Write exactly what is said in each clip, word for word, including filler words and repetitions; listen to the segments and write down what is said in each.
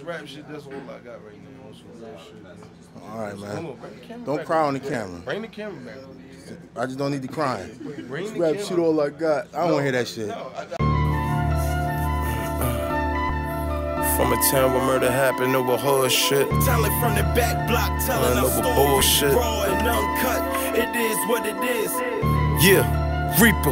rap shit, that's all I got right now. Some real shit. All right, man. Come on, bring the camera Don't back. cry on the camera. Bring the camera back. I just don't need the crying. Bring the Rap camera. shit all I got. I don't no, want to hear that shit. No, I, From a town where murder happened over hood shit. Talent from the back block, telling our story. Bullshit. Raw and uncut, it is what it is. Yeah, Reaper.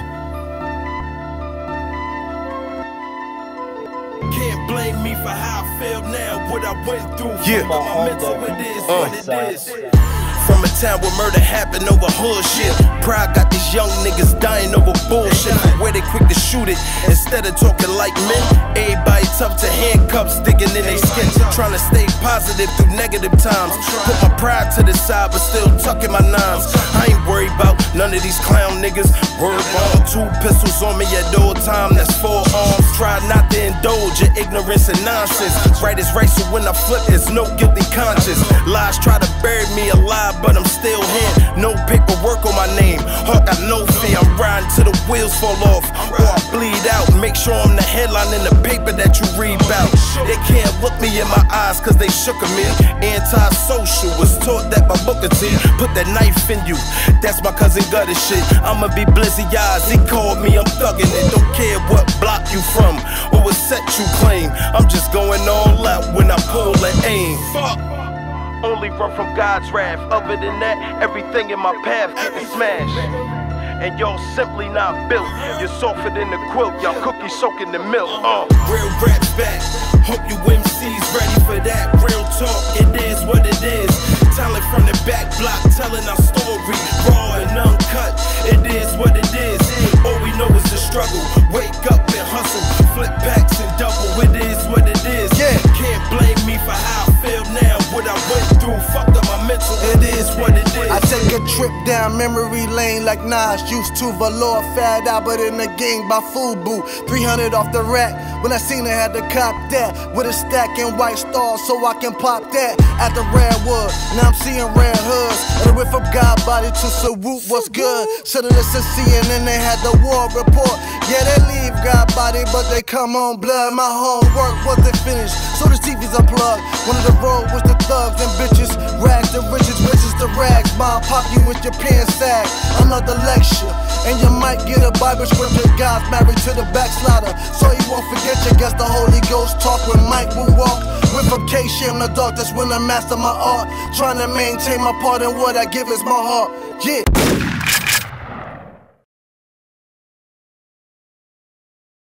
Can't blame me for how I feel now, what I went through. Yeah. From my mental, it is Uh. what it is. From a town where murder happened over hood shit. Pride got these young niggas dying over bullshit. Where they quick to shoot it instead of talking like men. Everybody tough to handcuffs, digging in their skin. Trying to stay positive through negative times. Put my pride to the side, but still tucking my nines. I ain't worried about none of these clown niggas. Word bomb, two pistols on me at all time. That's four arms. Try not to indulge in ignorance and nonsense. Right is right, so when I flip, there's no guilty conscience. Lies try to bury me alive, but I'm still here. No paperwork on my name. Hawk got no fear. I'm riding till the wheels fall off or I bleed out. Make sure I'm the headline in the paper that you read about. They can't look me in my eyes cause they shook at me. Anti-social was taught that by Booker T. Put that knife in you. That's my cousin Gutter shit. I'ma be blizzy eyes. He called me, I'm thugging it. Don't care what block you from or what set you claim. I'm just going all out when I pull and aim. Fuck. Only run from God's wrath. Other than that, everything in my path getting smashed. And y'all simply not built. You're softer than the quilt. Y'all cookies soaking the milk. Uh. Real rap's back. Hope you M Cs ready for that. Real talk, it is what it is. Talent from the back block, telling our story. Raw and uncut, it is what it is. All we know is the struggle. Wake up and hustle. Flip packs and double. It is what it is. Yeah. Can't blame me for how I feel now. What I went through, fucked up my mental. It is what it is. I take a trip down memory lane like Nas. Used to velour, fat Albert in the gang by Fubu. three hundred off the rack. When I seen it, had to cop that. With a stack and white stars so I can pop that. At the Redwood, now I'm seeing red hoods. And a whiff from God body to salute, what's good? Should've listened C N N, they had the war report. Yeah, they leave God body, but they come on blood. My homework wasn't finished, so the T V's unplugged. One of the road was the thugs and bitches. Rags the riches, riches the rags. Mom pop you with your pants sag. Another lecture, and you might get a Bible scripture. God's married to the backslider, so he won't forget you. Guess the Holy Ghost talk when Mike will walk. With from K-shit in the dark, that's when I master my art. Trying to maintain my part, and what I give is my heart. Yeah.